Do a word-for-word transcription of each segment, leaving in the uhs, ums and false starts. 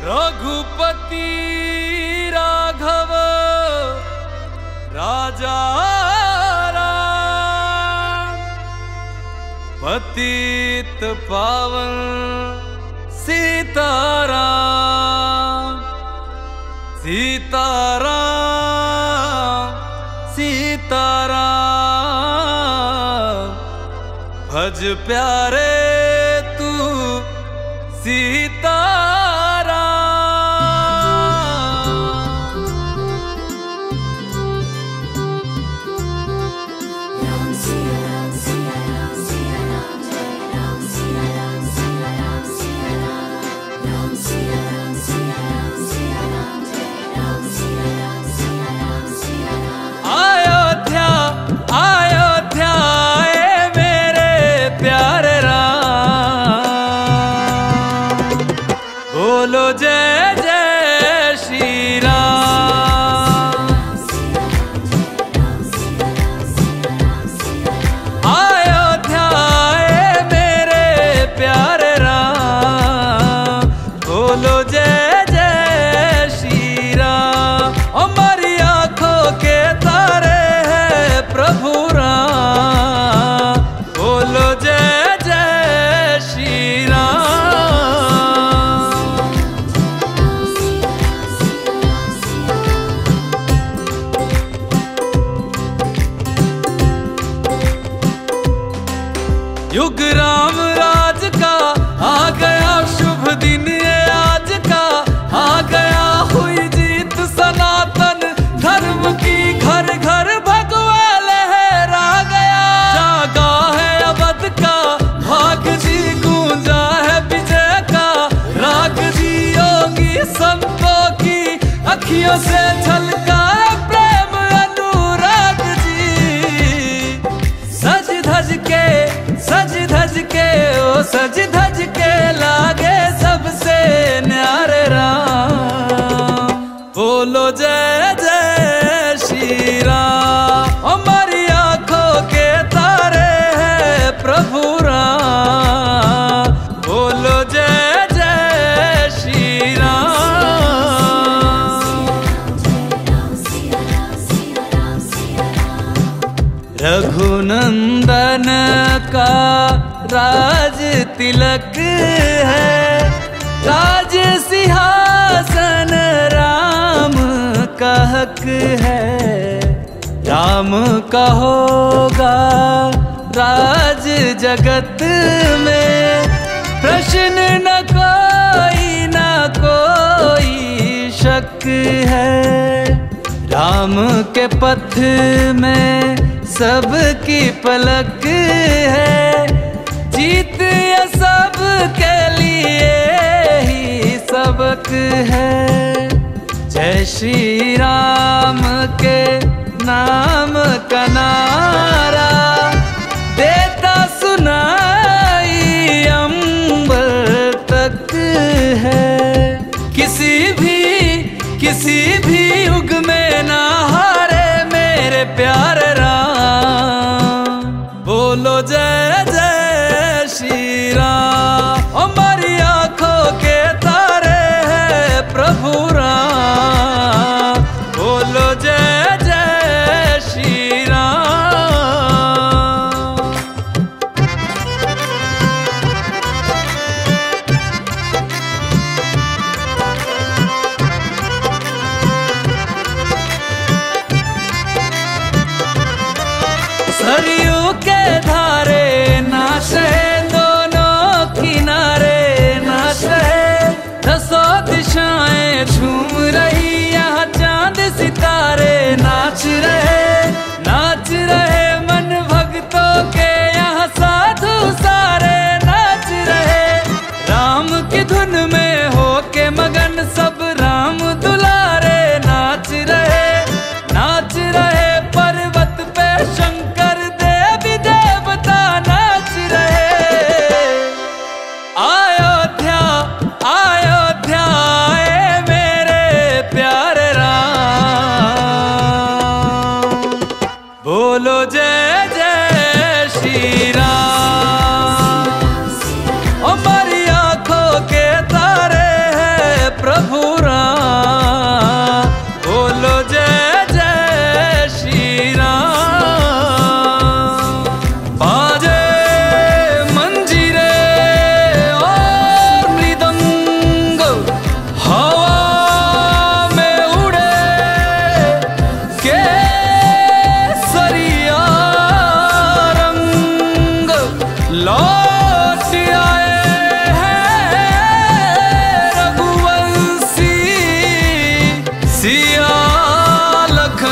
रघुपति राघव राजा राम, पतित पावन सीताराम, सीताराम सीताराम। भज प्यारे तू सीताराम। राम सिया राम सिया राम सिया राम जय राम सिया राम सिया राम सिया राम राम सिया राम सिया राम सिया राम जय राम सिया राम सिया राम सिया राम। अयोध्या अयोध्या ए मेरे प्यारे राम, बोलो जय जय श्री राम। अयोध्या ए मेरे प्यारे राम, बोलो जय जय श्री राम। हमारी आंखों के तारे हैं प्रभु राम, बोलो जय जय श्री राम। युग राम राज का आ गया शुभ दिन ये आज का, आ गया हुई जीत सनातन धर्म की, घर घर भगवा लहरा गया। जागा है अवध का भाग जी, गूंजा है विजय का राग जी। योगी संतों की अखियों से झलका है प्रेम अनुराग जी। सज धज के सज धज के ओ सज धज के लागे सबसे न्यारे राम, बोलो जय जय श्री राम। हमारी आंखों के तारे हैं प्रभु राम, बोलो जय जय श्री राम। रघुनंदन का राज तिलक है, राज सिंहासन राम का हक है। राम का होगा राज जगत में, प्रश्न न कोई न कोई शक है। राम के पथ में सबकी पलक है, जीत ये सब के लिए ही सबक है। जय श्री राम के नाम का नारा देता सुनाई अंबर तक है। किसी भी किसी भी युग में ना हारे मेरे प्यारे राम, बोलो जय जय श्री राम। हमारी आंखों के तारे हैं प्रभु राम, बोलो जय जय श्री राम।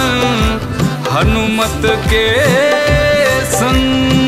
हनुमत के संग।